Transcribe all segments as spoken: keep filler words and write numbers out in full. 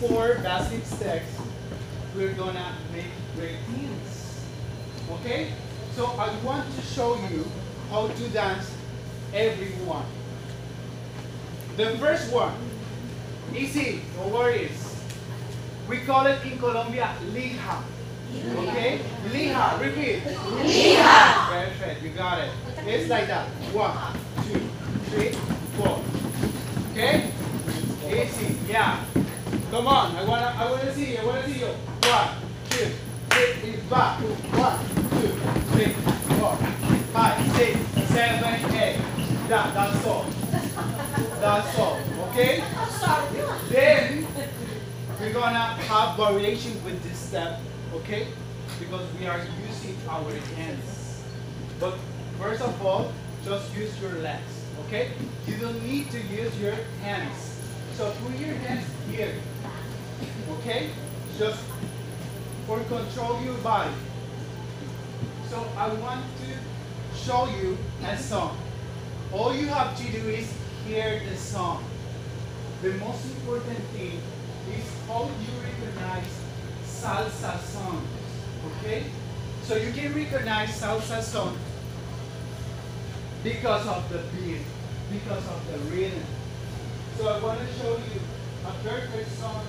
four basic steps, we're gonna make great teams. Okay? So I want to show you how to dance everyone. The first one, easy, no worries. We call it in Colombia lija. Okay? Lija, repeat. Lija. Perfect, you got it. It's like that. One, two, three, four. Okay? Easy, yeah. Come on, I wanna I wanna see you, I wanna see you. One, two, three, back. One, two, three, four, five, six, seven, eight. That, that's all. That's all. Okay? Then we're gonna have variation with this step, okay? Because we are using our hands. But first of all, just use your legs, okay? You don't need to use your hands. So put your hands here, okay? Just for control your body. So I want to show you a song. All you have to do is hear the song. The most important thing is how you recognize salsa songs, okay? So you can recognize salsa song because of the beat, because of the rhythm. So I want to show you a perfect song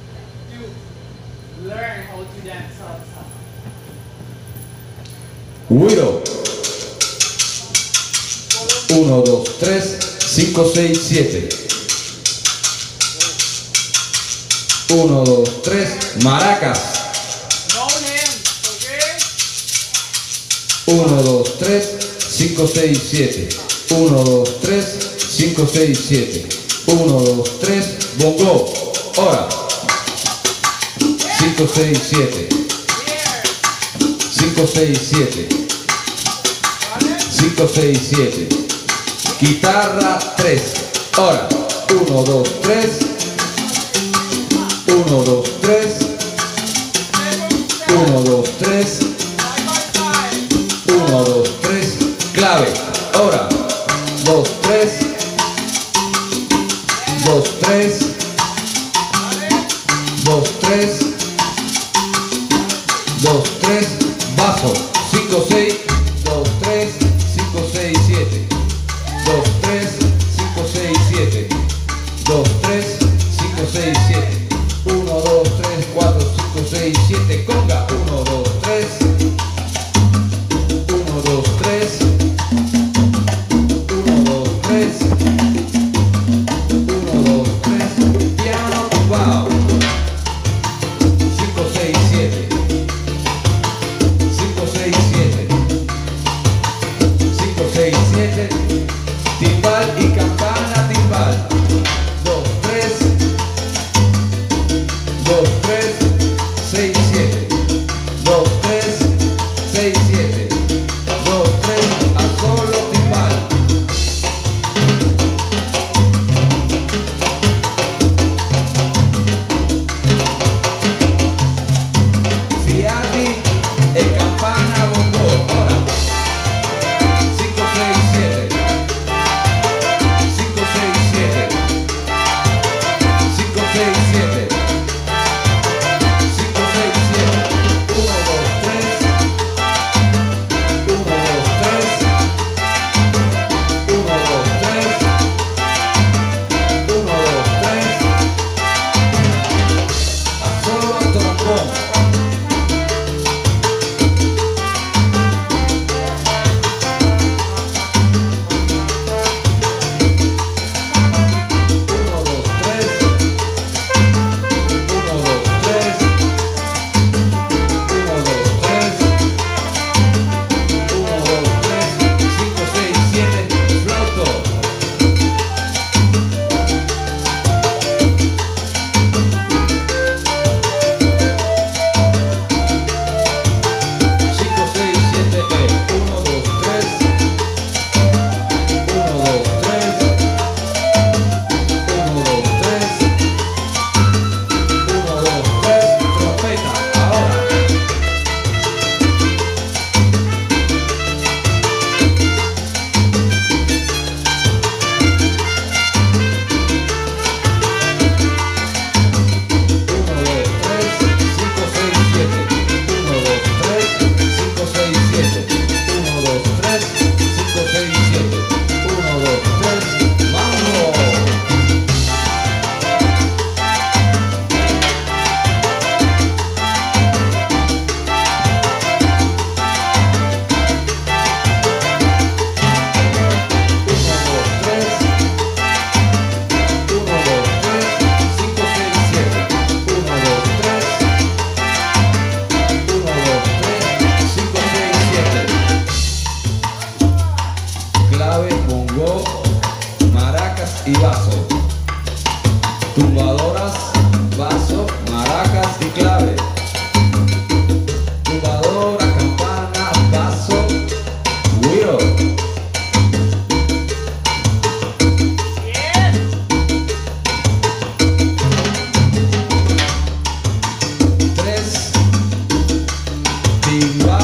to learn how to dance salsa. Guido. Uno, dos, tres, cinco, seis, siete. Uno, dos, tres, maracas. No hands, okay? Uno, dos, tres, cinco, seis, siete. Uno, dos, tres, cinco, seis, siete. Uno, dos, tres, bongo. Ahora. Cinco, seis, siete. Cinco, seis, siete. Cinco, seis, siete. Guitarra tres. Ahora. Uno, dos, tres. Uno, dos, tres. Uno, dos, tres. Uno, dos, tres. Clave. Ahora. Dos, tres. Dos, tres. Dos, tres. Dos, tres. Vaso. Cinco, seis. Dos, tres. Cinco, seis, siete. Dos, tres. Cinco, seis, siete. Dos, tres. Cinco, seis, siete. Uno, dos, tres, cuatro, cinco, seis, siete. Conga. Uno, dos, tres. Uno, dos, tres. Uno, dos, tres. Uno, dos, tres. Piano tumbao. Cinco, seis, siete. Cinco, seis, siete. Igual.